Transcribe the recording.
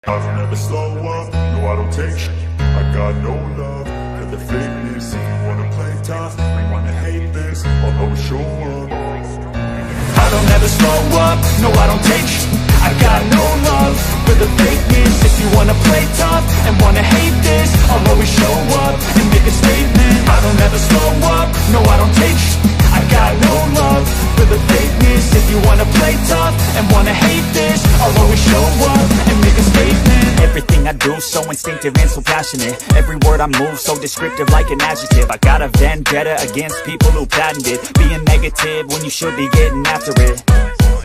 I don't ever slow up, no I don't take shit. I got no love for the fakeness. If you wanna play tough, you wanna hate this, I'll always show up. I don't ever slow up, no I don't take shit. I got no love for the fakeness. If you wanna play tough and wanna hate this, I'll always show up and make a statement. I don't ever slow up, no I don't take shit. I got no love for the fakeness. If you wanna play tough and wanna hate this, I'll always show up and make a statement. Everything I do so instinctive and so passionate. Every word I move so descriptive like an adjective. I got a vendetta against people who patented being negative when you should be getting after it.